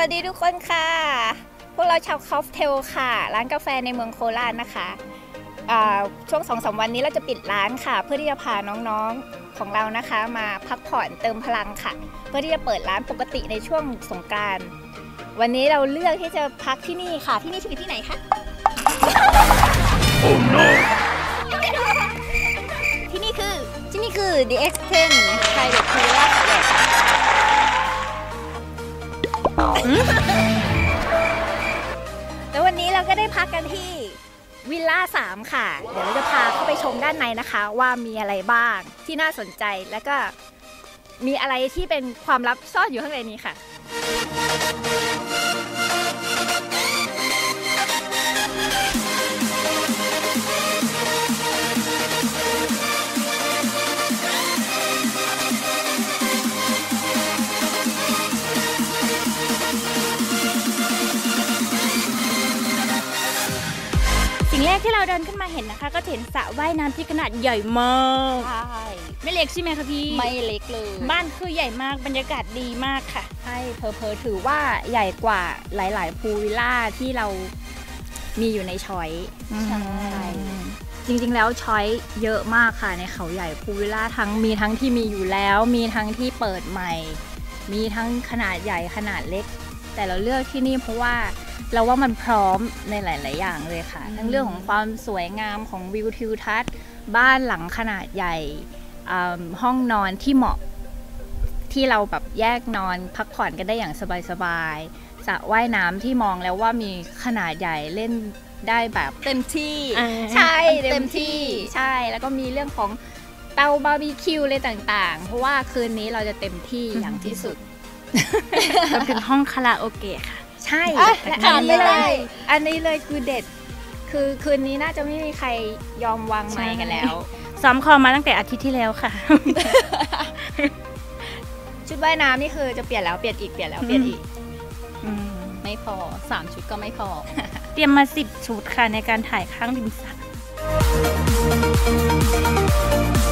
วัสดีทุกคนค่ะพวกเราชาวคอฟเทลค่ะร้านกาแฟในเมืองโคราชนะคะช่วง 2-3 วันนี้เราจะปิดร้านค่ะเพื่อที่จะพาน้องๆของเรานะคะมาพักผ่อนเติมพลังค่ะเพื่อที่จะเปิดร้านปกติในช่วงสงกรานต์วันนี้เราเลือกที่จะพักที่นี่ค่ะที่นี่คือที่ไหนคะ Oh no ที่นี่คือ The Extend Private Pool แล้ววันนี้เราก็ได้พักกันที่วิลล่า 3 ค่ะเดี๋ยวเราจะพาเข้าไปชมด้านในนะคะว่ามีอะไรบ้างที่น่าสนใจแล้วก็มีอะไรที่เป็นความลับซ่อนอยู่ข้างในนี้ค่ะสิ่งแรกที่เราเดินขึ้นมาเห็นนะคะก็เห็นสระว่ายน้ำที่ขนาดใหญ่มากใช่ไม่เล็กใช่ไหมคะพี่ไม่เล็กเลยบ้านคือใหญ่มากบรรยากาศดีมากค่ะใช่เพอถือว่าใหญ่กว่าหลายๆพูลวิลล่าที่เรามีอยู่ในช้อยใช่จริงๆแล้วช้อยเยอะมากค่ะในเขาใหญ่พูลวิลล่ามีทั้งที่มีอยู่แล้วมีทั้งที่เปิดใหม่มีทั้งขนาดใหญ่ขนาดเล็กแต่เราเลือกที่นี่เพราะว่าเราว่ามันพร้อมในหลายๆอย่างเลยค่ะทั้งเรื่องของความสวยงามของวิวทิวทัศน์บ้านหลังขนาดใหญ่ห้องนอนที่เหมาะที่เราแบบแยกนอนพักผ่อนกันได้อย่างสบายๆสระว่ายน้ำที่มองแล้วว่ามีขนาดใหญ่เล่นได้แบบเต็มที่ใช่เต็มที่ใช่แล้วก็มีเรื่องของเตาบาร์บีคิวอะไรต่างๆเพราะว่าคืนนี้เราจะเต็มที่อย่างที่สุดรวมถึงห้องคาราโอเกะค่ะใช่อันนี้เลยคือเด็ดคือคืนนี้น่าจะไม่มีใครยอมวางไมค์กันแล้วซ้อมคอมาตั้งแต่อาทิตย์ที่แล้วค่ะชุดว่ายน้ำนี่คือจะเปลี่ยนแล้วเปลี่ยนอีกไม่พอ3 ชุดก็ไม่พอเตรียมมา10 ชุดค่ะในการถ่ายข้างริมสระ